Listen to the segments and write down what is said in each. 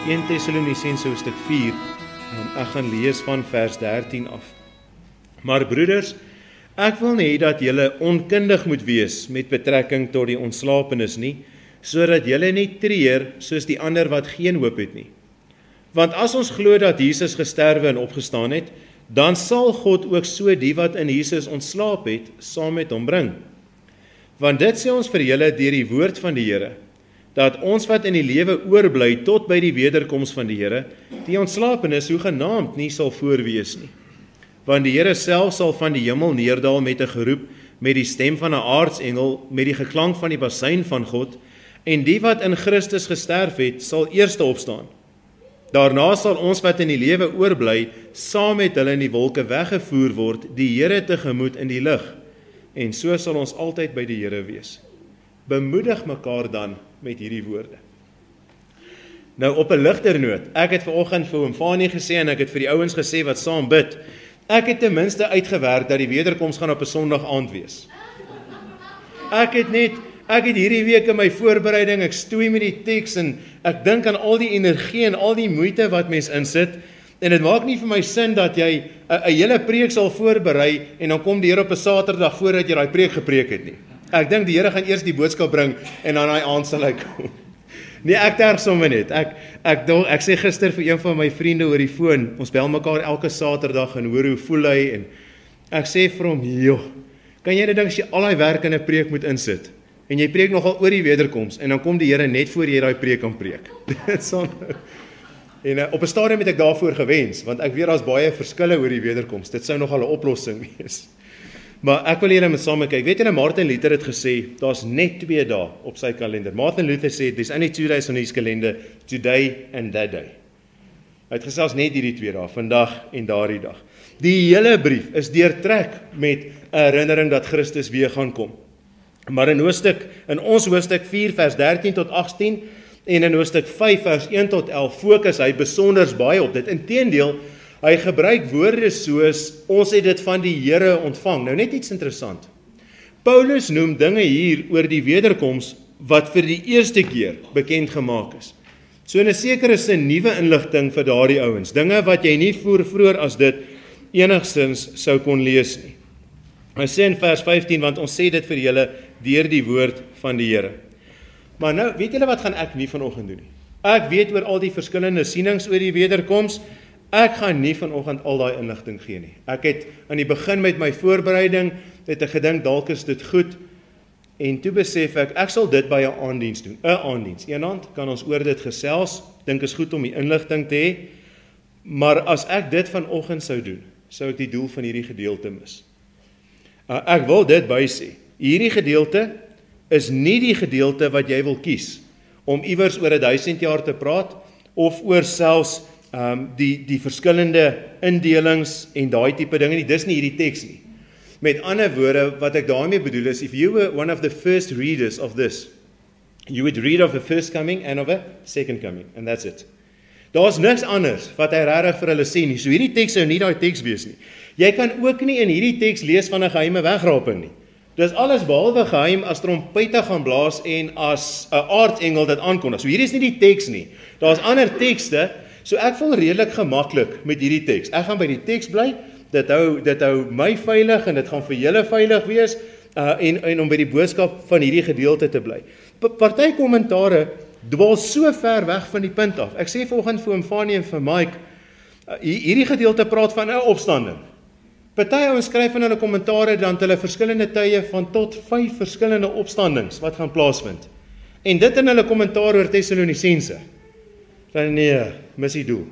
1 Tessalonisense hoofstuk 4. Ek gaan lees van vers 13 af. Maar broeders, ek wil nie dat julle onkundig moet wees met betrekking tot die ontslapenis nie, sodat julle nie treur soos die ander wat geen hoop het nie. Want as ons glo dat Jesus gesterwe en opgestaan het, dan sal God ook so die wat in Jesus ontslaap het, saam met hom bring. Want dit sê ons vir julle deur die woord van die Here, dat ons wat in die lewe oorbly tot by die wederkoms van die Here, die ontslapenis hoegenaamd nie sal voorwees nie. Want die Here self sal van die hemel neerdal met 'n geroep, met die stem van 'n aartsengel, met die geklank van die basuin van God, en die wat in Christus gesterf het, sal eerste opstaan. Daarna sal ons wat in die lewe oorbly, saam met hulle in die wolke weggevoer word, die Here tegemoet in die lug. En so sal ons altyd by die Here wees. Bemoedig mekaar dan met hierdie woorde. Nou op 'n ligter noot, ek het vanoggend vir oom Fanie gesê en ek het vir die ouens gesê wat saam bid, ek het ten minste uitgewerk dat die wederkoms gaan op 'n Sondag aand wees. Ek het hierdie week in my voorbereiding, ek stoei met die teks en ek dink aan al die energie en al die moeite wat mens insit, en dit maak nie vir my sin dat jy 'n hele preek sal voorberei en dan kom die Here op 'n Saterdag voordat jy daai preek gepreek het nie. Ek dink die Here gaan eers die boodskap bring en dan daai aand sal hy kom. Nee, ek terg sommer net. Ek sê gister vir een van my vriende oor die foon, ons bel mekaar elke Saterdag en hoor hoe voel hy, en ek sê vir hom, joh, kan jy dit dink as jy al die werk in 'n preek moet insit, en jy preek nogal oor die wederkoms, en dan kom die Here net voor jy daai preek kan preek. En op 'n stadium het ek daarvoor gewens, want ek weet daar's baie verskille oor die wederkoms, dit sou nogal 'n oplossing wees. Maar ek wil julle met same kyk. Weet julle, Martin Luther het gesê, daar's net 2 dae op sy kalender. Martin Luther sê, there's only 2 days on his calendar, today and that day. Hy het gesê, as net hierdie 2 dae, vandag en daardie dag. Die hele brief is deurtrek met 'n herinnering dat Christus weer gaan kom. Maar in ons hoofstuk 4 vers 13 tot 18 en in hoofstuk 5 vers 1 tot 11 fokus hy besonders baie op dit. Inteendeel, hy gebruik woorde soos, ons het dit van die Here ontvang. Nou net iets interessant. Paulus noem dinge hier oor die wederkoms wat vir die eerste keer bekend gemaak is. So in 'n sekere sin nuwe inligting vir daardie ouens. Dinge wat jy nie vroeër as dit enigstens sou kon lees nie. Hy sê in vers 15, want ons sê dit vir julle deur die woord van die Here. Maar nou, weet julle wat gaan ek nie vanoggend doen nie? Ek weet oor al die verskillende sienings oor die wederkoms. Ek gaan nie vanoggend al daai inligting gee nie. Ek het aan die begin met my voorbereiding, het ek gedink dalk is dit goed, en toe besef ek sal dit by 'n aanddiens doen. 'n Aanddiens. Eendag kan ons oor dit gesels, dink is goed om die inligting te hê, maar as ek dit vanoggend sou doen, sou ek die doel van hierdie gedeelte mis. Ek wil dit bysê, hierdie gedeelte is nie die gedeelte wat jy wil kies, om iewers oor 1000 jaar te praat, of oor selfs die verskillende indelings en daai tipe dinge nie, dis nie hierdie teks nie. Met ander woorde, wat ek daarmee bedoel is, if you were one of the first readers of this, you would read of the first coming and of a second coming, and that's it. Daar's niks anders wat hy regtig vir hulle sê nie, so hierdie teks sou nie daai teks wees nie. Jy kan ook nie in hierdie teks lees van 'n geheime wegraping nie. Dis alles behalwe geheim as trompette gaan blaas en as 'n aartsengel dit aankondig. So hierdie is nie die teks nie. Daar's ander tekste. So ek voel redelik gemaklik met hierdie teks. Ek gaan by die teks bly, dit hou my veilig en dit gaan vir julle veilig wees, en om by die boodskap van hierdie gedeelte te bly. Party kommentare dwaal so ver weg van die punt af. Ek sê vanoggend vir oom Fanie en vir Mike, hierdie gedeelte praat van 'n opstanding. Party ouens skryf in hulle kommentare dan hulle verskillende tye van tot 5 verskillende opstandings wat gaan plaasvind. En dit in hulle kommentaar oor Tessalonisense. Dan nee, mis die doel.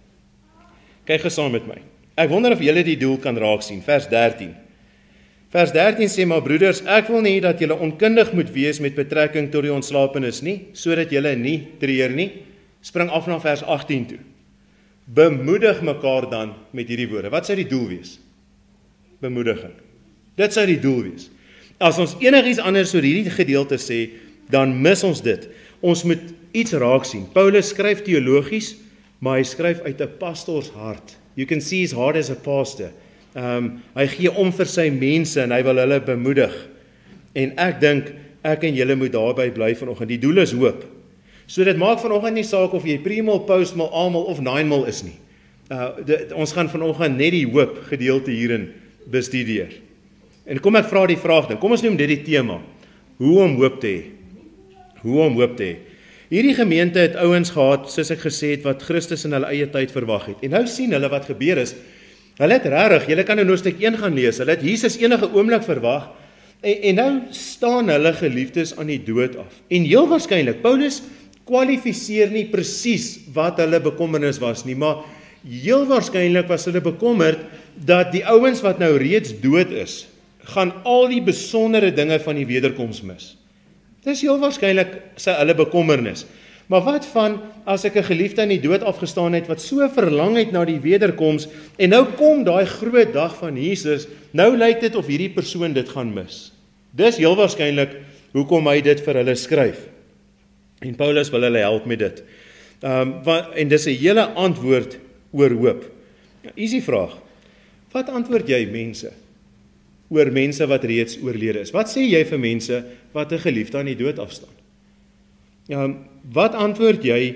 Kyk gou saam met my. Ek wonder of julle die doel kan raak sien, vers 13. Vers 13 sê, maar broeders, ek wil nie dat julle onkundig moet wees met betrekking tot die ontslapenis nie, sodat julle nie treur nie. Spring af na vers 18 toe. Bemoedig mekaar dan met hierdie woorde. Wat sou die doel wees? Bemoediging. Dit sou die doel wees. As ons enigiets anders oor hierdie gedeelte sê, dan mis ons dit. Ons moet iets raak sien. Paulus skryf teologies, maar hy skryf uit 'n pastors hart. You can see his heart as a pastor. Hy gee om vir sy mense en hy wil hulle bemoedig. En ek dink, ek en julle moet daarby bly vanoggend. Die doel is hoop. So dit maak vanoggend nie saak of jy pre-mal, post-mal, amal of 9mal is nie. Ons gaan vanoggend net die hoop gedeelte hierin bestudeer. En kom ek vra die vraag dan, kom ons noem dit die tema. Hoe om hoop te hê? Hoe om hoop te hê? Hierdie gemeente het ouens gehad, soos ek gesê het, wat Christus in hulle eie tyd verwag het. En nou sien hulle wat gebeur is, hulle het regtig, julle kan in Hoofstuk 1 gaan lees, hulle het Jesus enige oomblik verwag, en nou staan hulle geliefdes aan die dood af. En heel waarskynlik, Paulus kwalifiseer nie presies wat hulle bekommernis was nie, maar heel waarskynlik was hulle bekommerd dat die ouens wat nou reeds dood is, gaan al die besondere dinge van die wederkoms mis. Dis heel waarskynlik sy hulle bekommernis. Maar wat van as ek 'n geliefde in die dood afgestaan het wat so verlang het na die wederkoms en nou kom daai groot dag van Jesus, nou lyk dit of hierdie persoon dit gaan mis. Dis heel waarskynlik hoekom hy dit vir hulle skryf. En Paulus wil hulle help met dit. En dis 'n hele antwoord oor hoop. Easy vraag. Wat antwoord jy mense oor mense wat reeds oorlede is? Wat sê jy vir mense wat 'n geliefde aan die dood afstaan? Wat antwoord jy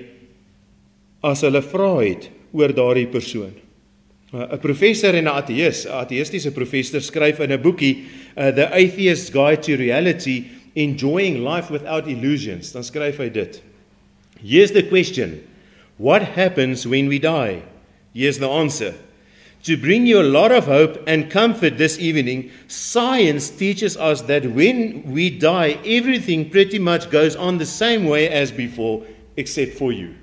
as hulle vra het oor daardie persoon? 'n Professor en 'n ateïstiese professor skryf in 'n boekie The Atheist's Guide to Reality, Enjoying Life Without Illusions. Dan skryf hy dit. Here's the question. What happens when we die? Here's the answer. To bring you a lot of hope and comfort this evening, science teaches us that when we die, everything pretty much goes on the same way as before, except for you.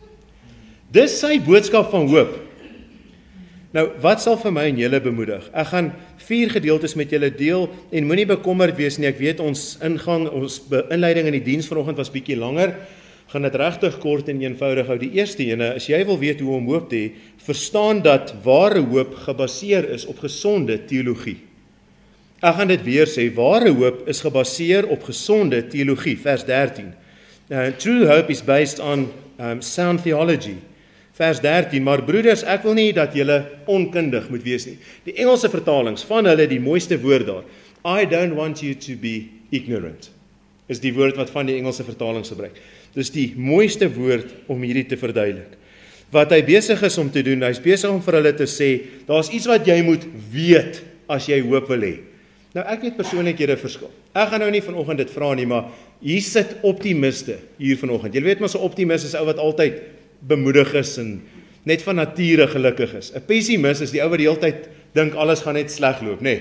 Dis sy boodskap van hoop. Nou, wat sal vir my en julle bemoedig? Ek gaan 4 gedeeltes met julle deel en moenie bekommerd wees nie. Ek weet ons inleiding in die diens vanoggend was bietjie langer. Gaan dit regtig kort en eenvoudig hou. Die eerste ene, as jy wil weet hoe om hoop te hê, verstaan dat ware hoop gebaseer is op gesonde teologie. Ek gaan dit weer sê, ware hoop is gebaseer op gesonde teologie, vers 13. True hope is based on sound theology. Vers 13, maar broeders, ek wil nie dat julle onkundig moet wees nie. Die Engelse vertalings van hulle, die mooiste woord daar. I don't want you to be ignorant. Is die woord wat van die Engelse vertalings gebruik. Dis die mooiste woord om hierdie te verduidelik. Wat hy besig is om te doen, hy's besig om vir hulle te sê, daar's iets wat jy moet weet as jy hoop wil hê. Nou ek weet persoonlikhede verskil. Ek gaan nou nie vanoggend dit vra nie, maar hier sit optimiste hier vanoggend. Jy weet maar so optimis is ou wat altyd bemoedig is en net van nature gelukkig is. 'n Pessimist is die ou wat die hele tyd dink alles gaan net sleg loop, nê.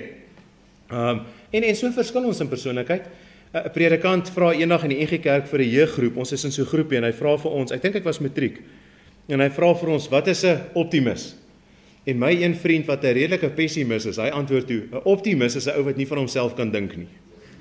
En so verskil ons in persoonlikheid. 'n Predikant vra eendag in die NG Kerk vir 'n jeuggroep. Ons is in so 'n groepie en hy vra vir ons, ek dink ek was matriek. En hy vra vir ons, wat is 'n optimis? En my een vriend wat 'n redelike pessimis is, hy antwoord toe, 'n optimis is 'n ou wat nie van homself kan dink nie.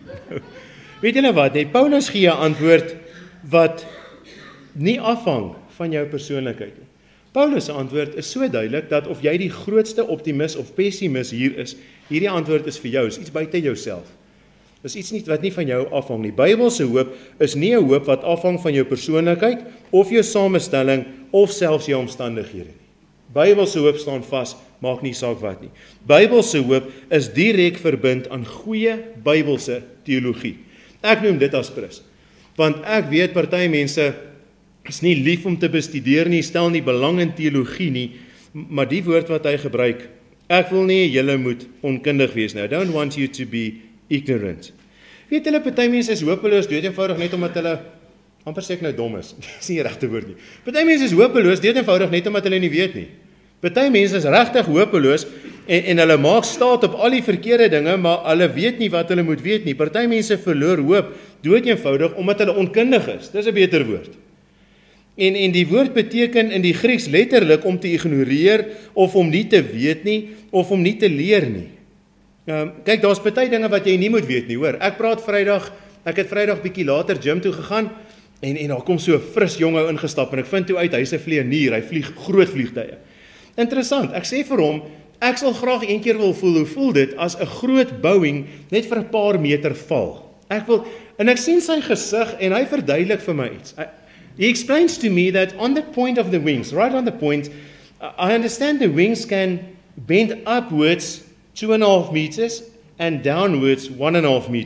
Weet julle wat? Nee, Paulus gee 'n antwoord wat nie afhang van jou persoonlikheid nie. Paulus se antwoord is so duidelik dat of jy die grootste optimis of pessimis hier is, hierdie antwoord is vir jou, is iets buite jouself. Dis iets wat nie van jou afhang nie. Bybelse hoop is nie 'n hoop wat afhang van jou persoonlikheid of jou samestelling of selfs jou omstandighede nie. Bybelse hoop staan vas, maak nie saak wat nie. Bybelse hoop is direk verbind aan goeie Bybelse teologie. Ek noem dit as prins. Want ek weet party mense is nie lief om te bestudeer nie, stel nie belang in teologie nie, maar die woord wat hy gebruik, ek wil nie julle moet onkundig wees nou. I don't want you to be ignorant. Weet julle, party mense is hopeloos dood eenvoudig net omdat hulle amper sê ek nou dom is. Dis nie die regte woord nie. Party mense is hopeloos dood eenvoudig net omdat hulle nie weet nie. Party mense is regtig hopeloos en hulle maak staat op al die verkeerde dinge, maar hulle weet nie wat hulle moet weet nie. Party mense verloor hoop dood eenvoudig omdat hulle onkundig is. Dis 'n beter woord. En die woord beteken in die Grieks letterlik om te ignoreer of om nie te weet nie of om nie te leer nie. Kyk, daar's party dinge wat jy nie moet weet nie, hoor. Ek het Vrydag bietjie later gym toe gegaan en daar kom so 'n fris jong ou ingestap en ek vind toe uit hy's 'n vlieënier, hy vlieg groot vliegtye. Interessant. Ek sê vir hom, ek sal graag een keer wil voel hoe voel dit as 'n groot Boeing net vir 'n paar meter val. Ek sien sy gesig en hy verduidelik vir my iets. He explains to me that on the point of the wings, right on the point, I understand the wings can bend upwards 2.5 meters and downwards 1.5 meters.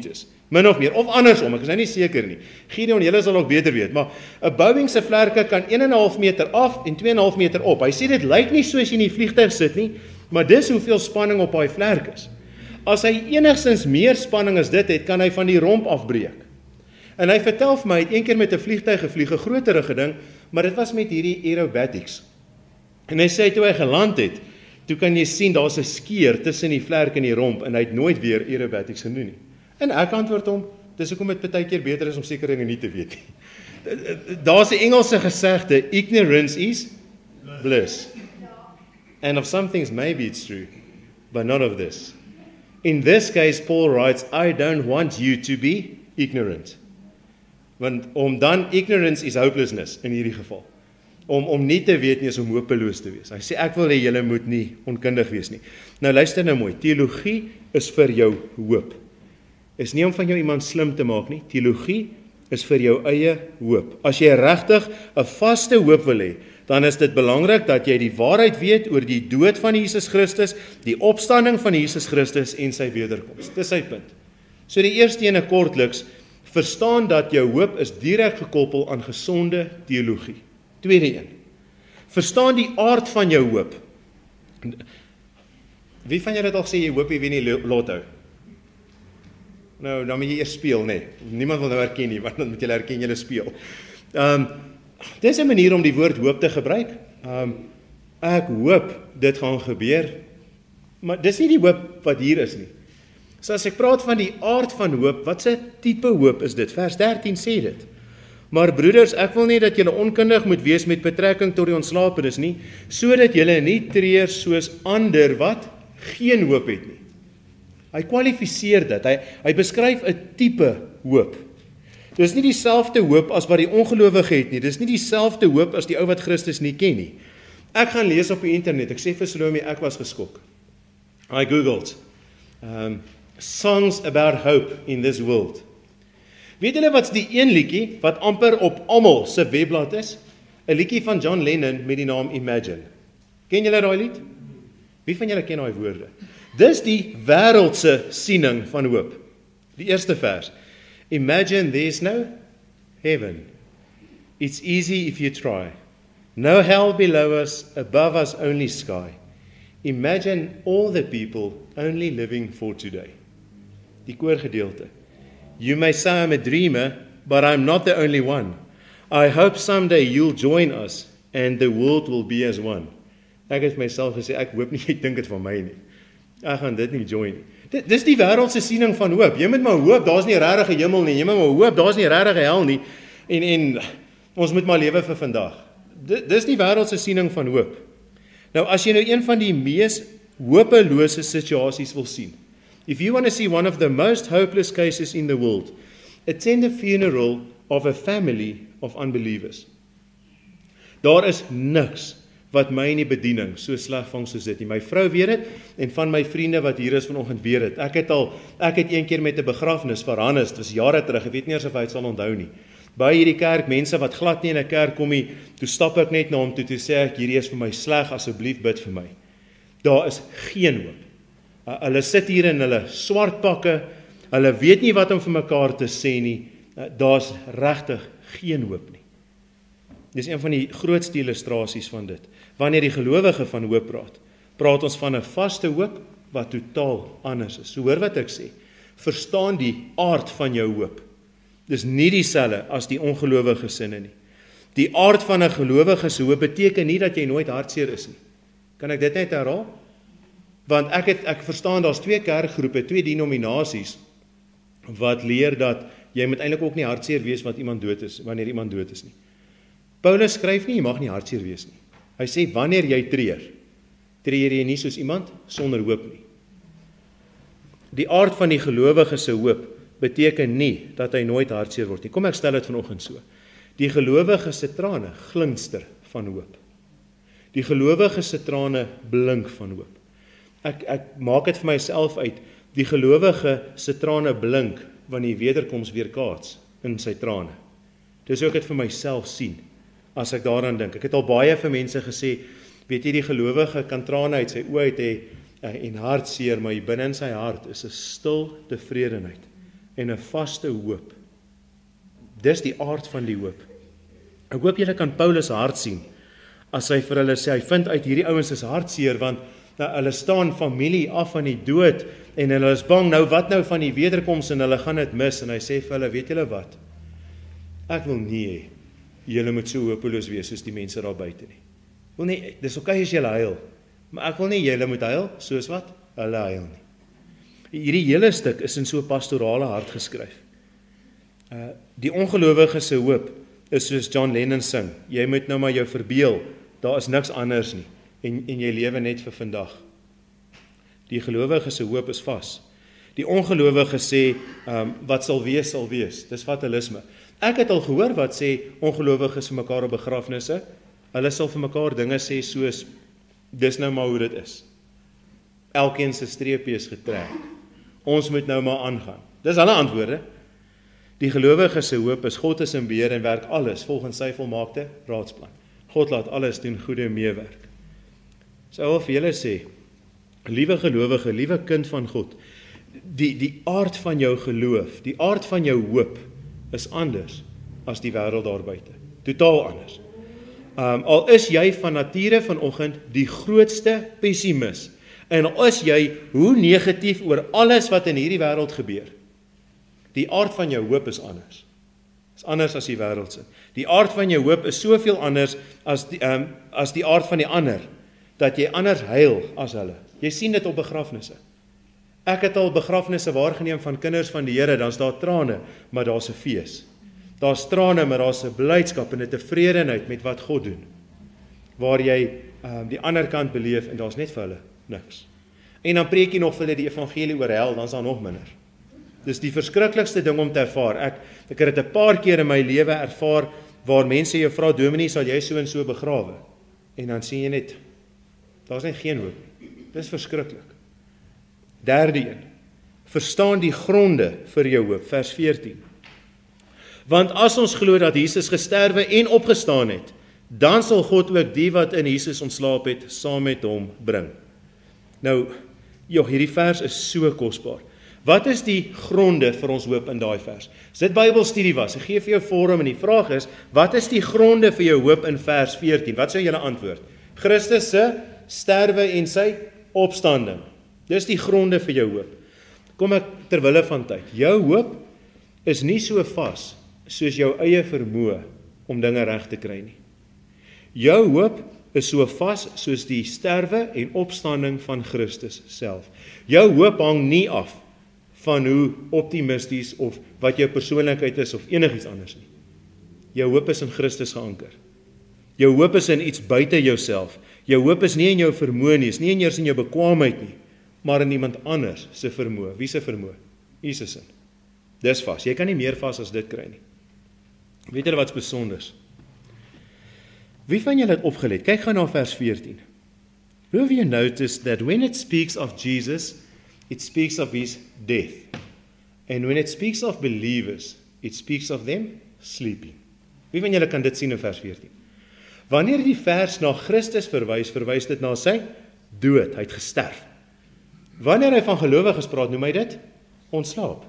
Min of meer, of andersom, ek is nou nie seker nie. Gideon, julle sal ook beter weet, maar 'n Boeing se vlerke kan 1,5 meter af en 2,5 meter op. Hy sê dit lyk nie soos jy in die vliegtuig sit nie, maar dis hoeveel spanning op daai vlerk is. As hy enigstens meer spanning as dit het, kan hy van die romp afbreek. En hy vertel vir my, hy het een keer met 'n vliegtuig gevlieg, 'n groterige ding, maar dit was met hierdie aerobatics. En hy sê toe hy geland het, toe kan jy sien daar's 'n skeur tussen die vlerk en die romp en hy het nooit weer aerobatics gedoen nie. En ek antwoord hom, dis hoekom dit baie keer beter is om sekere dinge nie te weet nie. Daar's 'n Engelse gesegde, ignorance is bliss. And of some things maybe it's true, but not of this. In this case, Paul writes, I don't want you to be ignorant. Want om dan, ignorance is hopelessness in hierdie geval. Om nie te weet nie is om hopeloos te wees. Hy sê, ek wil hê julle moet nie onkundig wees nie. Nou luister nou mooi, teologie is vir jou hoop. Is nie om van jou iemand slim te maak nie. Teologie is vir jou eie hoop. As jy regtig 'n vaste hoop wil hê, dan is dit belangrik dat jy die waarheid weet oor die dood van Jesus Christus, die opstanding van Jesus Christus en sy wederkoms. Dis sy punt. So die eerste ene kortliks, verstaan dat jou hoop is direk gekoppel aan gesonde teologie. Tweede een, verstaan die aard van jou hoop. Wie van julle het al gesê jy hoop jy wen die lotto? Nou, dan moet jy eers speel, nee. Niemand wil nou herken nie, want dan moet jy herken jy speel. Dis 'n manier om die woord hoop te gebruik. Ek hoop dit gaan gebeur, maar dis nie die hoop wat hier is nie. So as ek praat van die aard van hoop, wat 'n tipe hoop is dit? Vers 13 sê dit. Maar broeders, ek wil nie dat julle onkundig moet wees met betrekking tot die ontslapenis nie, sodat julle nie treur soos ander wat geen hoop het nie. Hy kwalifiseer dit, hy beskryf 'n tipe hoop. Dis nie dieselfde hoop as wat die ongelowige het nie, dis nie dieselfde hoop as die ou wat Christus nie ken nie. Ek gaan lees op die internet, ek sê vir Salome, ek was geskok. I googled, songs about hope in this world. Weet julle wat's die een liedjie wat amper op almal se webblad is? 'n Liedjie van John Lennon met die naam Imagine. Ken julle daai lied? Wie van julle ken daai woorde? Dis die wêreldse siening van hoop. Die eerste vers. Imagine there's no heaven. It's easy if you try. No hell below us, above us only sky. Imagine all the people only living for today. Die koorgedeelte. You may say I'm a dreamer, but I'm not the only one. I hope someday you'll join us and the world will be as one. Ek het myself gesê, ek hoop nie jy dink dit van my nie. Ek gaan dit nie join nie. Dis die wêreldse siening van hoop. Jy moet maar hoop, daar's nie regtig 'n hemel nie. Jy moet maar hoop, daar's nie regtig 'n hel nie. En ons moet maar lewe vir vandag. Dis die wêreldse siening van hoop. Nou as jy nou een van die mees hopelose situasies wil sien. If you want to see one of the most hopeless cases in the world, attend the funeral of a family of unbelievers. Daar is niks wat my in die bediening so sleg vang soos dit nie. My vrou weet dit en van my vriende wat hier is vanoggend weet dit. Ek het een keer met 'n begrafnis vir Hannes, dit was jare terug, ek weet nie eens of hy dit sal onthou nie. By hierdie kerk, mense wat glad nie in 'n kerk kom nie, toe stap ek net na hom toe sê ek, hierdie is vir my sleg, asseblief bid vir my. Daar is geen hoop. Hulle sit hier in hulle swart pakke, hulle weet nie wat om vir mekaar te sê nie, daar's regtig geen hoop nie. Dis een van die grootste illustrasies van dit. Wanneer die gelowige van hoop praat ons van 'n vaste hoop wat totaal anders is. So hoor wat ek sê, verstaan die aard van jou hoop. Dis nie dieselfde as die ongelowige sinne nie. Die aard van 'n gelowige se hoop beteken nie dat jy nooit hartseer is nie. Kan ek dit net herhaal? Want ek verstaan daar's twee kerkgroepe, twee denominasies wat leer dat jy moet eintlik ook nie hartseer wees wanneer iemand dood is nie. Paulus skryf nie, jy mag nie hartseer wees nie. Hy sê, wanneer jy treur jy nie soos iemand sonder hoop nie. Die aard van die gelowige se hoop beteken nie dat hy nooit hartseer word nie. Kom ek stel dit vanoggend so. Die gelowige se trane glinster van hoop. Die gelowige se trane blink van hoop. Ek maak dit vir myself uit. Die gelowige se trane blink wanneer die wederkoms weerkaats in sy trane. Dis hoe ek dit vir myself sien. As ek daaraan dink, ek het al baie vir mense gesê, weet jy die gelowige kan trane uit sy oë uit hê en hartseer, maar binne in sy hart is 'n stil tevredenheid en 'n vaste hoop. Dis die aard van die hoop. Ek hoop julle kan Paulus hart sien, as hy vir hulle sê, hy vind uit hierdie ouens is hartseer, want hulle staan familie af van die dood, en hulle is bang, nou wat nou van die wederkoms, en hulle gaan dit mis, en hy sê vir hulle, weet julle wat, ek wil nie hê, julle moet so hopeloos wees, soos die mense daar buite nie. Wil nie, dis okay as julle huil, maar ek wil nie julle moet huil, soos wat, hulle huil nie. Hierdie hele stuk is in so 'n pastorale hart geskryf. Die ongelowige se hoop is soos John Lennon sing, jy moet nou maar jou verbeel, daar is niks anders nie, en jy lewe net vir vandag. Die gelowige se hoop is vas. Die ongelowige sê, wat sal wees, dis fatalisme. Ek het al gehoor wat sê ongelowiges vir mekaar op begrafnisse, hulle sal vir mekaar dinge sê soos, dis nou maar hoe dit is. Elkeen se streepie is getrek. Ons moet nou maar aangaan. Dis hulle antwoorde. Die gelowige se hoop is God is in beheer en werk alles volgens sy volmaakte raadsplan. God laat alles doen goeie meewerk. So wil vir julle sê, liewe gelowige, liewe kind van God, die aard van jou geloof, die aard van jou hoop is anders as die wêreld daar buite. Totaal anders. Al is jy van nature vanoggend die grootste pessimis, en al is jy hoe negatief oor alles wat in hierdie wêreld gebeur, die aard van jou hoop is anders. Is anders as die wêreld se. Die aard van jou hoop is soveel anders as die aard van die ander, dat jy anders huil as hulle. Jy sien dit op begrafnisse. Ek het al begrafnisse waargeneem van kinders van die Here, dan's daar trane, maar daar's 'n fees. Daar's trane, maar daar's 'n blydskap en 'n tevredenheid met wat God doen. Waar jy die ander kant beleef en daar's net vir hulle niks. En dan preek jy nog vir hulle die evangelie oor hel, dan's daar nog minder. Dis die verskriklikste ding om te ervaar. Ek het dit 'n paar keer in my lewe ervaar waar mense jou vra, Dominee, sal jy so en so begrawe? En dan sien jy net, daar's net geen hoop nie. Dis verskriklik. Derde een, verstaan die gronde vir jou hoop, vers 14. Want as ons glo dat Jesus gesterwe en opgestaan het, dan sal God ook die wat in Jesus ontslaap het, saam met hom bring. Nou, hierdie vers is so kosbaar. Wat is die gronde vir ons hoop in daai vers? As dit Bybelstudie was, ek gee vir jou forum en die vraag is, wat is die gronde vir jou hoop in vers 14? Wat sou julle antwoord? Christus se sterwe en sy opstanding. Dis die gronde vir jou hoop. Kom ek terwille van tyd. Jou hoop is nie so vas soos jou eie vermoë om dinge reg te kry nie. Jou hoop is so vas soos die sterwe en opstanding van Christus self. Jou hoop hang nie af van hoe optimisties of wat jou persoonlikheid is of enigiets anders nie. Jou hoop is in Christus geanker. Jou hoop is in iets buite jouself. Jou hoop is nie in jou vermoë nie, is nie eers in jou bekwaamheid nie, maar in iemand anders se vermoë. Wie se vermoë? Jesus se. Dis vas. Jy kan nie meer vas as dit kry nie. Weet julle wat's besonders? Wie van julle het opgelet? Kyk gou na vers 14. Have you noticed that when it speaks of Jesus, it speaks of his death. And when it speaks of believers, it speaks of them sleeping. Wie van julle kan dit sien in vers 14? Wanneer die vers na Christus verwys dit na sy dood, hy het gesterf. Wanneer hy van gelowiges praat, noem hy dit ontslaap.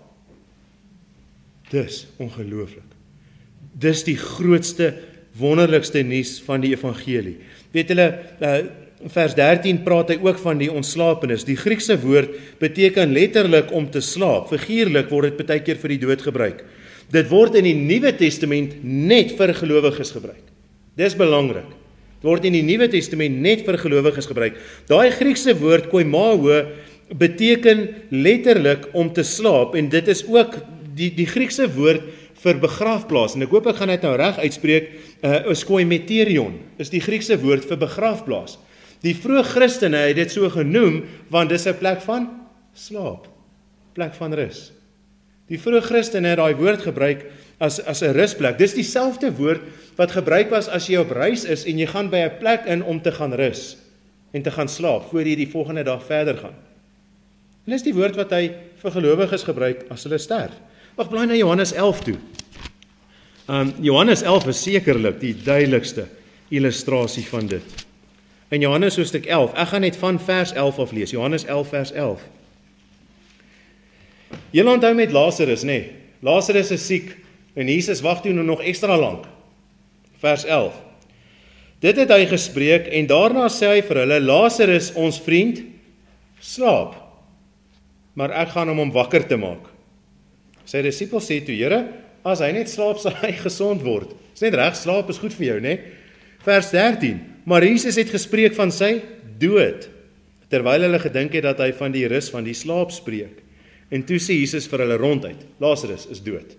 Dis ongelooflik. Dis die grootste, wonderlikste nuus van die evangelie. Weet julle, vers 13 praat hy ook van die ontslaapenis. Die Griekse woord beteken letterlik om te slaap. Figuurlik word dit baie keer vir die dood gebruik. Dit word in die Nuwe Testament net vir gelowiges gebruik. Dis belangrik. Dit word in die Nuwe Testament net vir gelowiges gebruik. Daai Griekse woord koimao beteken letterlik om te slaap, en dit is ook die Griekse woord vir begraafplaas, en ek hoop ek gaan dit nou reg uitspreek, koimeterion, is die Griekse woord vir begraafplaas. Die vroeë Christene het dit so genoem, want dis 'n plek van slaap, plek van rus. Die vroeë Christene het daai woord gebruik as 'n rusplek. Dis dieselfde woord wat gebruik was as jy op reis is en jy gaan by 'n plek in om te gaan rus en te gaan slaap voor jy die volgende dag verder gaan. En dis die woord wat hy vir gelowiges gebruik as hulle sterf. Wag, blaai na Johannes 11 toe. Johannes 11 is sekerlik die duidelikste illustrasie van dit. In Johannes hoofstuk 11, ek gaan net van vers 11 af lees. Johannes 11 vers 11. Julle onthou met Lazarus, nê? Lazarus is siek en Jesus wag toe nog extra lank. Vers 11. Dit het hy gespreek en daarna sê hy vir hulle, Lazarus, ons vriend, slaap. Maar ek gaan hom wakker te maak. Sy disippels sê toe, Here, as hy net slaap, sal hy gesond word. Is net reg, slaap is goed vir jou, nê? Vers 13. Maar Jesus het gespreek van sy dood, terwyl hulle gedink het dat hy van die rus van die slaap spreek. En toe sê Jesus vir hulle ronduit, Lazarus is dood.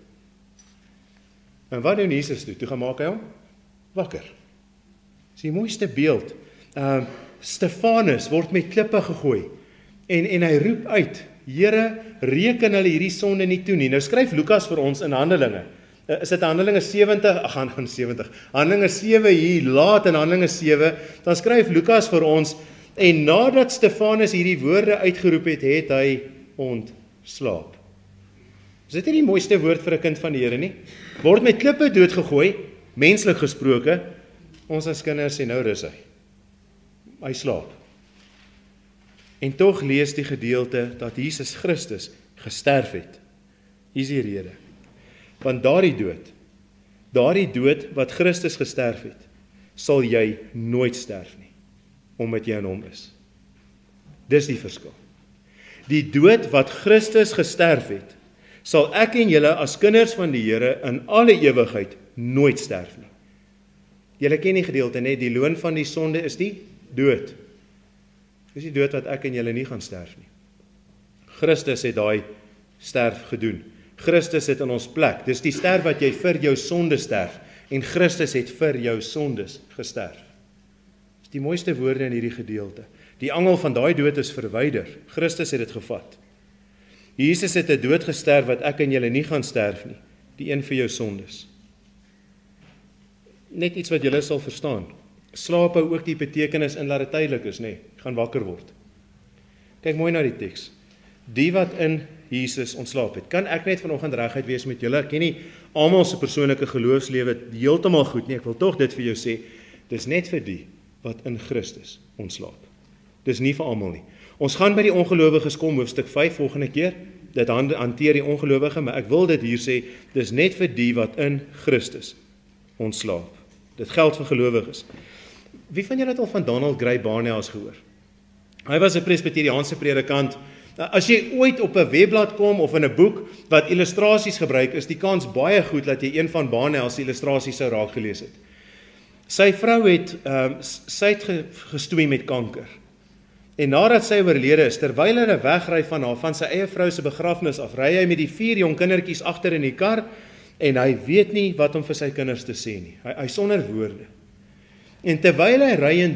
En wat doen Jesus toe? Toe gaan maak hy hom wakker. Dis die mooiste beeld. Stefanus word met klippe gegooi en hy roep uit, Here, reken hulle hierdie sonde nie toe nie. Nou skryf Lukas vir ons in Handelinge. Is dit Handelinge 70? Handelinge 7 hier laat in Handelinge 7, dan skryf Lukas vir ons, en nadat Stefanus hierdie woorde uitgeroep het, het hy ontslaap. Is dit nie die mooiste woord vir 'n kind van die Here nie? Word met klippe doodgegooi, menslik gesproke, ons as kinders sê nou rus hy. Hy slaap. En tog lees die gedeelte dat Jesus Christus gesterf het. Hier is die rede. Want daardie dood wat Christus gesterf het, sal jy nooit sterf nie, omdat jy in hom is. Dis die verskil. Die dood wat Christus gesterf het, sal ek en julle as kinders van die Here in alle ewigheid nooit sterf nie. Julle ken die gedeelte, net die loon van die sonde is die dood. Dis die dood wat ek en julle nie gaan sterf nie. Christus het daai sterf gedoen. Christus het in ons plek. Dis die sterf wat jy vir jou sonde sterf. En Christus het vir jou sondes gesterf. Dis die mooiste woorde in hierdie gedeelte. Die angel van daai dood is verwyder. Christus het dit gevat. Jesus het 'n dood gesterf wat ek en julle nie gaan sterf nie. Die een vir jou sondes. Net iets wat julle sal verstaan. Slaap hou ook die betekenis in dat dit tydelik is, nê? Gaan wakker word. Kyk mooi na die teks. Die wat in Jesus ontslaap het. Kan ek net vanoggend reguit wees met julle? Ek ken nie almal se persoonlike geloofslewe heeltemal goed nie. Ek wil tog dit vir jou sê. Dis net vir die wat in Christus ontslaap. Dis nie vir almal nie. Ons gaan by die ongelowiges kom, hoofstuk 5 volgende keer. Dit hanteer die ongelowige, maar ek wil dit hier sê, dis net vir die wat in Christus ontslaap. Dit geld vir gelowiges. Wie van julle het al van Donald Grey Barnhouse gehoor? Hy was 'n presbyteriaanse predikant. As jy ooit op 'n webblad kom of in 'n boek wat illustrasies gebruik, is die kans baie goed dat jy een van Barnhouse se illustrasies sou raak gelees het. Sy vrou het gestoei met kanker. En nadat sy oorlede is, terwyl hulle wegry van sy eie vrou se begrafnis af, ry hy met die 4 jong kindertjies agter in die kar en hy weet nie wat om vir sy kinders te sê nie. Hy sonder woorde. En terwyl hy ry en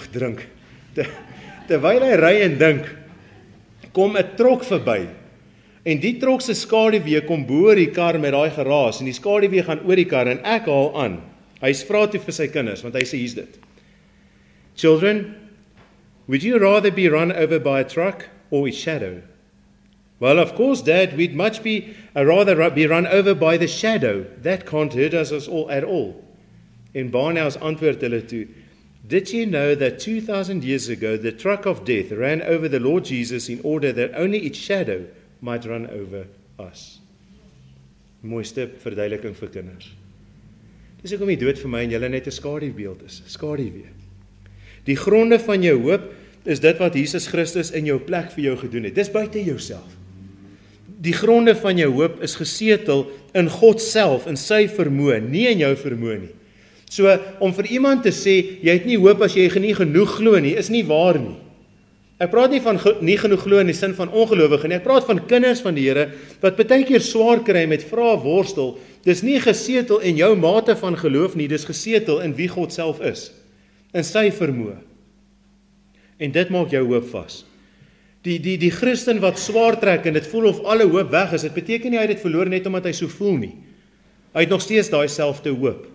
terwyl hy ry en dink, kom 'n trok verby. En die trok se skaduwee kom bo die kar met daai geraas en die skaduwee gaan oor die kar en ek haal aan. Hy vra toe vir sy kinders want hy sê hier's dit. Children, would you rather be run over by a truck or its shadow? Well, of course, Dad, we'd much rather be run over by the shadow. That can't hurt us all at all. En Barnhouse antwoord hulle toe, did you know that 2,000 years ago the truck of death ran over the Lord Jesus in order that only its shadow might run over us? Mooiste verduideliking vir kinders. Dis hoekom die dood vir my en julle net 'n skadubeeld is, skaduwee. Die gronde van jou hoop is dit wat Jesus Christus in jou plek vir jou gedoen het. Dis buite jouself. Die gronde van jou hoop is gesetel in God self, in sy vermoë, nie in jou vermoë nie. So, om vir iemand te sê, jy het nie hoop as jy nie genoeg glo nie, is nie waar nie. Ek praat nie van nie genoeg glo in die sin van ongelowige nie, ek praat van kinders van die Here, wat baie keer swaar kry met vrae worstel, dis nie gesetel in jou mate van geloof nie, dis gesetel in wie God self is, in sy vermoë. En dit maak jou hoop vas. Die Christen wat swaar trek en dit voel of alle hoop weg is, dit beteken nie hy het dit verloor net omdat hy so voel nie. Hy het nog steeds daai selfde hoop.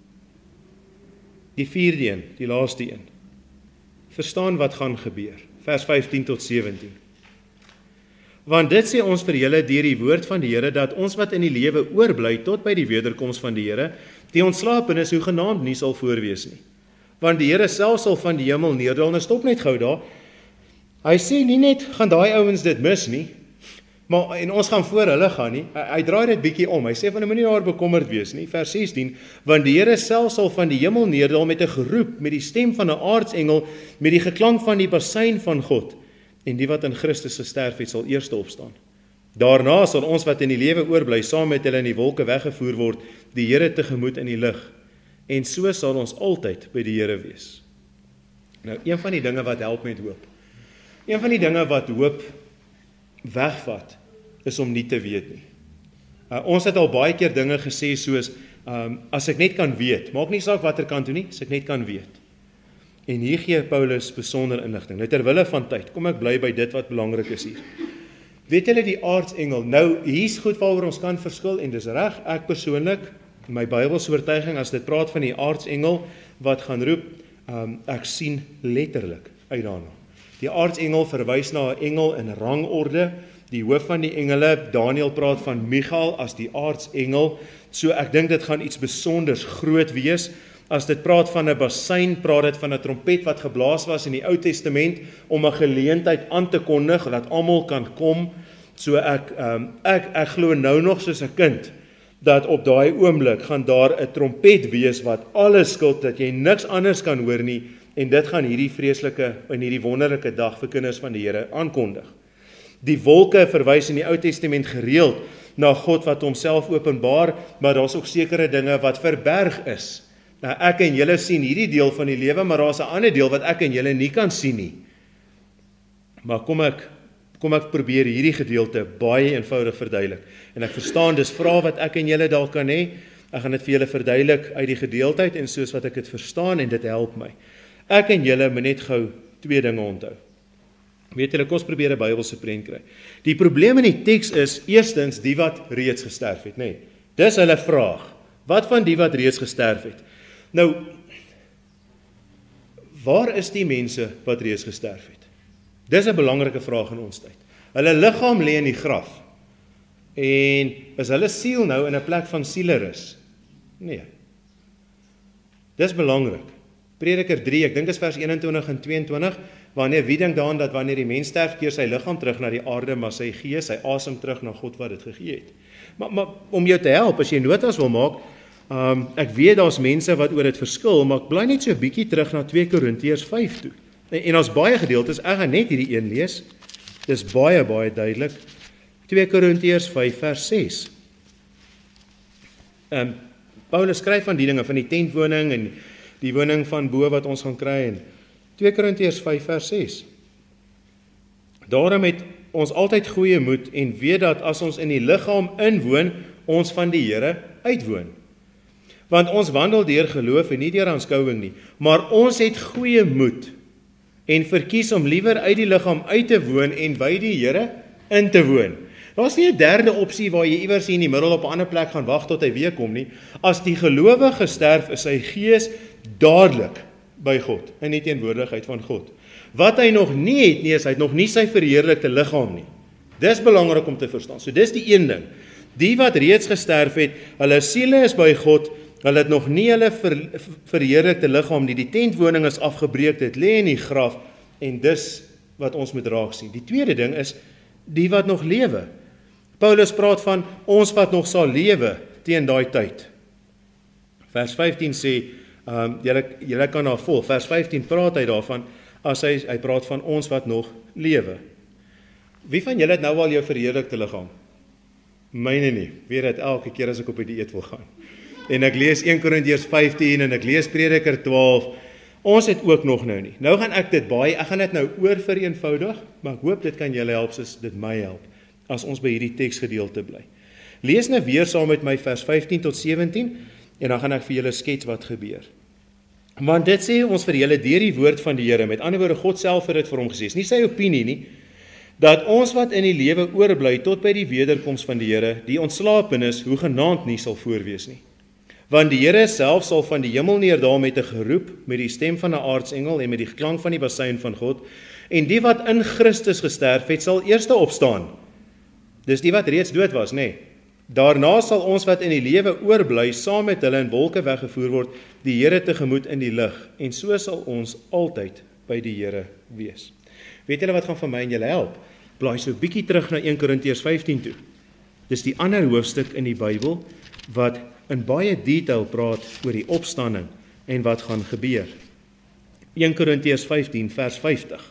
Die 4de een, die laaste een. Verstaan wat gaan gebeur. Vers 15 tot 17. Want dit sê ons vir julle deur die woord van die Here, dat ons wat in die lewe oorbly tot by die wederkoms van die Here, die ontslapenis hoegenaamd nie sal voorwees nie. Want die Here self sal van die hemel neerdal, en stop net gou daar. Hy sê nie net, gaan daai ouens dit mis nie. Maar en ons gaan voor hulle gaan nie. Hy draai dit bietjie om. Hy sê van moenie daar bekommerd wees nie. Vers 16, want die Here self sal van die hemel neerdal met 'n geroep, met die stem van 'n aartsengel, met die geklank van die basuin van God. En die wat in Christus gesterf het, sal eers opstaan. Daarna sal ons wat in die lewe oorbly, saam met hulle in die wolke weggevoer word, die Here tegemoet in die lug. En so sal ons altyd by die Here wees. Nou, een van die dinge wat help met hoop. Een van die dinge wat hoop wegvat, is om nie te weet nie. Ons het al baie keer dinge gesê soos, as ek net kan weet, maak nie saak watter kant toe nie, as ek net kan weet. En hier gee Paulus besonder inligting. Nou terwille van tyd, kom ek bly by dit wat belangrik is hier. Weet julle die aartsengel, nou hier's goed waaroor ons kan verskil, en dis reg, ek persoonlik, my Bybelse oortuiging, as dit praat van die aartsengel, wat gaan roep, ek sien letterlik uit daarna. Die aartsengel verwys na 'n engel in rangorde, die hoof van die engele, Daniël praat van Michael as die aartsengel, so ek dink dit gaan iets besonders groot wees. As dit praat van 'n basuin, praat dit van 'n trompet wat geblaas was in die Ou Testament om 'n geleentheid aan te kondig dat almal kan kom. So ek glo nou nog soos 'n kind dat op daai oomblik gaan daar 'n trompet wees wat alles skilt, dat jy niks anders kan hoor nie, en dit gaan hierdie vreeslike en hierdie wonderlike dag vir kinders van die Here aankondig. Die wolke verwys in die Ou Testament gereeld na God wat homself openbaar, maar daar's ook sekere dinge wat verberg is. Nou ek en julle sien hierdie deel van die lewe, maar daar's 'n ander deel wat ek en julle nie kan sien nie. Maar kom ek probeer hierdie gedeelte baie eenvoudig verduidelik. En ek verstaan dis vrae wat ek en julle dalk kan hê. Ek gaan dit vir julle verduidelik uit die gedeeltheid en soos wat ek dit verstaan, en dit help my. Ek en julle moet net gou twee dinge onthou. Weet julle, kom ons probeer 'n Bybelse prent kry. Die probleem in die teks is eerstens die wat reeds gesterf het, nê. Dis hulle vraag. Wat van die wat reeds gesterf het? Nou, waar is die mense wat reeds gesterf het? Dis 'n belangrike vraag in ons tyd. Hulle liggaam lê in die graf. En is hulle siel nou in 'n plek van sielerus? Nee. Dis belangrik. Prediker 3, ek dink dis vers 21 en 22, wanneer wie dink daaraan dat wanneer die mens sterf, keer sy liggaam terug na die aarde, maar sy gees, sy asem terug na God wat dit gegee het. Maar om jou te help, as jy notas wil maak, ek weet daar's mense wat oor dit verskil, maar ek bly net so 'n bietjie terug na 2 Korintiërs 5 toe. En ons baie gedeeltes, ek gaan net hierdie een lees. Dis baie duidelik. 2 Korintiërs 5 vers 6. Paulus skryf van die dinge van die tentwoning en die woning van bo wat ons gaan kry, en 2 Korintiërs 5 vers 6. Daarom het ons altyd goeie moed en weet dat as ons in die liggaam inwoon, ons van die Here uitwoon. Want ons wandel deur geloof en nie deur aanskouing nie, maar ons het goeie moed en verkies om liewer uit die liggaam uit te woon en by die Here in te woon. Daar's nie 'n derde opsie waar jy iewers hier in die middel op 'n ander plek gaan wag tot hy weer kom nie. As die gelowige sterf, is sy gees dadelik by God, in die teenwoordigheid van God. Wat hy nog nie het nie, is hy het nog nie sy verheerlikte liggaam nie. Dis belangrik om te verstaan. So dis die een ding. Die wat reeds gesterf het, hulle siele is by God, hulle het nog nie hulle verheerlikte liggaam nie. Die tentwoning is afgebreek, dit lê in die graf, en dis wat ons moet raak sien. Die tweede ding is die wat nog lewe. Paulus praat van ons wat nog sal lewe teen daai tyd. Vers 15 sê, julle kan daar volg. Vers 15 praat hy daarvan, as hy praat van ons wat nog lewe. Wie van julle het nou al jou verheerlikte liggaam? Myne nie. Weet dit elke keer as ek op 'n dieet wil gaan. En ek lees 1 Korintiërs 15 en ek lees Prediker 12. Ons het ook nog nou nie. Nou gaan ek dit nou oor vereenvoudig, maar ek hoop dit kan julle help, soos dit my help, as ons by hierdie teksgedeelte bly. Lees nou weer saam met my vers 15 tot 17, en dan gaan ek vir julle skets wat gebeur. Want dit sê ons vir julle deur die woord van die Here, met ander woorde, God self het dit vir hom gesê, is nie sy opinie nie, dat ons wat in die lewe oorbly tot by die wederkoms van die Here, die ontslapenis hoegenaamd nie sal voorwees nie. Want die Here self sal van die hemel neerdal met 'n geroep, met die stem van 'n aartsengel en met die klank van die basuin van God, en die wat in Christus gesterf het, sal eerste opstaan. Dis die wat reeds dood was, nê? Daarna sal ons wat in die lewe oorbly, saam met hulle in wolke weggevoer word, die Here tegemoet in die lug, en so sal ons altyd by die Here wees. Weet julle wat gaan vir my en julle help? Blaai so 'n bietjie terug na 1 Korintiërs 15 toe. Dis die ander hoofstuk in die Bybel wat in baie detail praat oor die opstanding en wat gaan gebeur. 1 Korintiërs 15 vers 50.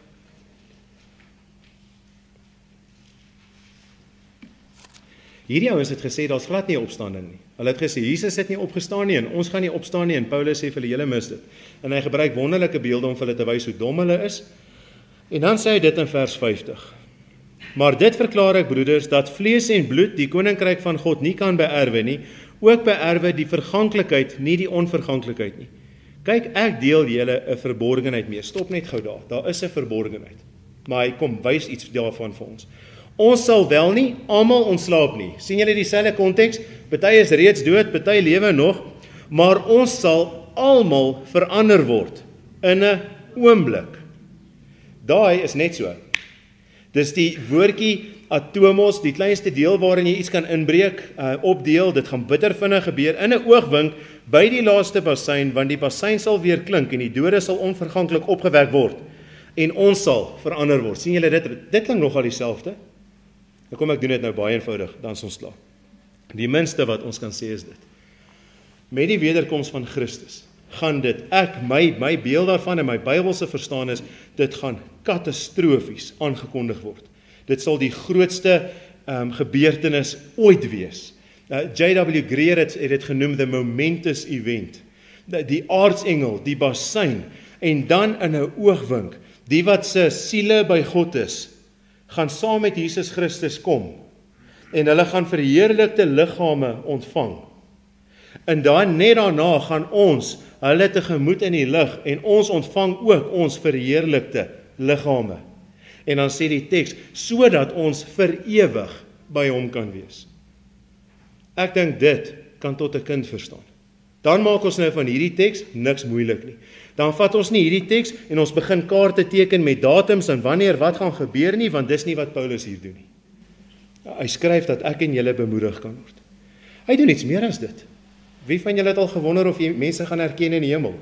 Hierdie ouens het gesê daar's glad nie opstanding nie. Hulle het gesê Jesus het nie opgestaan nie en ons gaan nie opstaan nie en Paulus sê vir hulle julle mis dit. En hy gebruik wonderlike beelde om vir hulle te wys hoe dom hulle is. En dan sê hy dit in vers 50. Maar dit verklaar ek broeders dat vlees en bloed die koninkryk van God nie kan beerwe nie, ook beerwe die verganklikheid, nie die onverganklikheid nie. Kyk, ek deel julle 'n verborgenheid mee. Stop net gou daar. Daar is 'n verborgenheid. Maar hy kom wys iets daarvan vir ons. Ons sal wel nie almal ontslaap nie. sien julle dieselfde konteks? Party is reeds dood, party lewe nog, maar ons sal almal verander word in 'n oomblik. Daai is net so. Dis die woordjie atomos, die kleinste deel waarin jy iets kan inbreek, opdeel, dit gaan bitter vinnig gebeur in 'n oogwink by die laaste bassein, want die bassein sal weer klink en die dode sal onverganklik opgewek word en ons sal verander word. sien julle dit? Dit klink nogal dieselfde. Nou kom ek doen dit nou baie eenvoudig, dan is ons klaar. Die minste wat ons kan sê is dit. Met die wederkoms van Christus gaan dit, my beeld daarvan en my Bybelse verstaan is, dit gaan katastrofies aangekondig word. Dit sal die grootste gebeurtenis ooit wees. J.W. Greer het dit genoem the momentous event. Die aartsengel, die bassein, en dan in 'n oogwink, die wat se siele by God is, gaan saam met Jesus Christus kom, en hulle gaan verheerlikte liggame ontvang. En dan net daarna gaan ons hulle tegemoet in die lig, en ons ontvang ook ons verheerlikte liggame. En dan sê die teks, sodat ons vir ewig by hom kan wees. Ek dink dit kan tot 'n kind verstaan. Dan maak ons nou van hierdie teks niks moeilik nie. Dan vat ons nie hierdie teks en ons begin kaarte teken met datums en wanneer wat gaan gebeur nie, want dis nie wat Paulus hier doen nie. Hy skryf dat ek en julle bemoedig kan word. Hy doen iets meer as dit. Wie van julle het al gewonder of mense gaan herken in die hemel?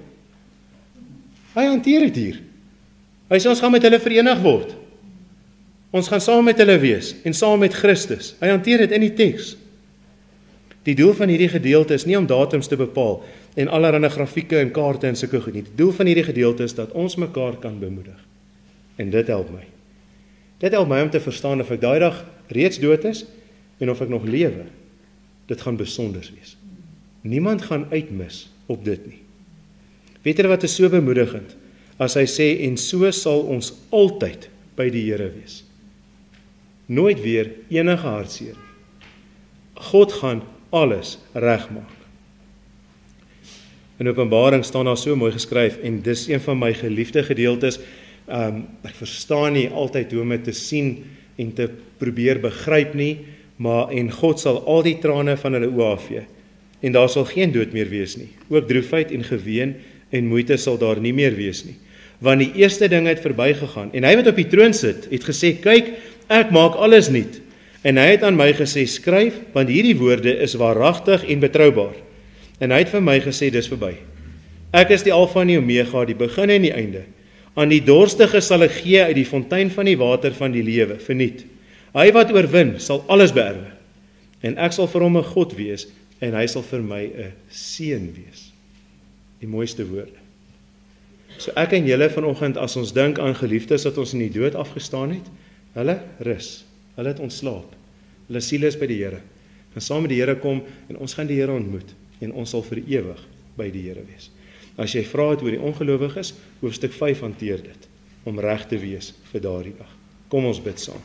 Hy hanteer dit hier. Hy sê ons gaan met hulle verenig word. Ons gaan saam met hulle wees en saam met Christus. Hy hanteer dit in die teks. Die doel van hierdie gedeelte is nie om datums te bepaal en allerlei grafieke en kaarte en sulke goed nie. Die doel van hierdie gedeelte is dat ons mekaar kan bemoedig. En dit help my. Dit help my om te verstaan of ek daai dag reeds dood is en of ek nog lewe. Dit gaan besonder wees. Niemand gaan uitmis op dit nie. Weet julle wat is so bemoedigend? As hy sê, en so sal ons altyd by die Here wees. Nooit weer enige hartseer nie. God gaan alles regmaak. In Openbaring staan daar so mooi geskryf, en dis een van my geliefde gedeeltes. Ek verstaan nie altyd hoe om dit te sien en te probeer begryp nie, maar en God sal al die trane van hulle oë afvee, en daar sal geen dood meer wees nie. Ook droefheid en geween en moeite sal daar nie meer wees nie. Want die eerste ding het verbygegaan, en hy wat op die troon sit, het gesê, kyk, ek maak alles nuut. En hy het aan my gesê, skryf, want hierdie woorde is waaragtig en betroubaar. En hy het vir my gesê, dis verby. Ek is die Alfa en die Omega, die begin en die einde. Aan die dorstige sal ek gee uit die fontein van die water van die lewe, verniet. Hy wat oorwin, sal alles beerwe. En ek sal vir hom 'n God wees, en hy sal vir my 'n seun wees. Die mooiste woorde. So ek en julle vanoggend, as ons dink aan geliefdes wat ons in die dood afgestaan het, hulle rus, hulle het ontslaap, hulle siele is by die Here, en saam met die Here kom, en ons gaan die Here ontmoet, en ons sal vir ewig by die Here wees. As jy vra het oor die ongelowiges, hoofstuk 5 hanteer dit, om reg te wees vir daardie dag. Kom ons bid saam.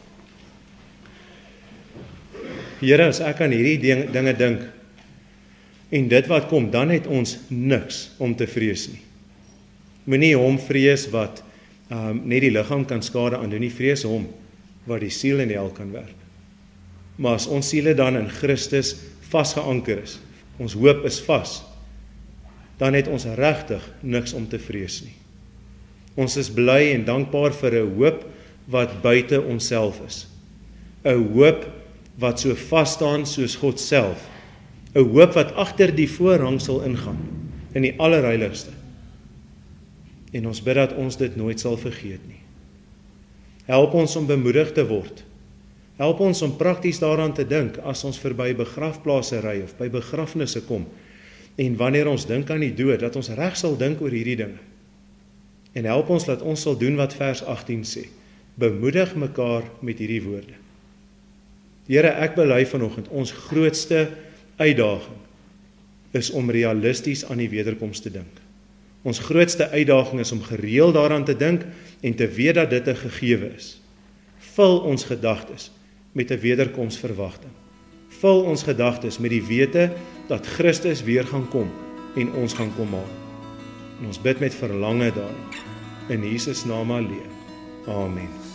Here, as ek aan hierdie dinge dink, en dit wat kom, dan het ons niks om te vrees nie. Moenie hom vrees wat net die liggaam kan skade aan doen nie, vrees hom wat die siel in die hel kan werp. Maar as ons siele dan in Christus vasgeanker is, ons hoop is vas, dan het ons regtig niks om te vrees nie. Ons is bly en dankbaar vir 'n hoop wat buite onsself is. 'n Hoop wat so vas staan soos God self. 'n Hoop wat agter die voorhang sal ingaan, in die allerheiligste. En ons bid dat ons dit nooit sal vergeet nie. Help ons om bemoedig te word Help ons om prakties daaraan te dink as ons verby begrafplase ry of by begrafnisse kom. En wanneer ons dink aan die dood, dat ons reg sal dink oor hierdie dinge. En help ons dat ons sal doen wat vers 18 sê. Bemoedig mekaar met hierdie woorde. Here, ek bely vanoggend, ons grootste uitdaging is om realisties aan die wederkoms te dink. Ons grootste uitdaging is om gereeld daaraan te dink en te weet dat dit 'n gegewe is. Vul ons gedagtes met 'n wederkomsverwagting. Vul ons gedagtes met die wete dat Christus weer gaan kom en ons gaan kom haal. En ons bid met verlange daarin. In Jesus naam alleen. Amen.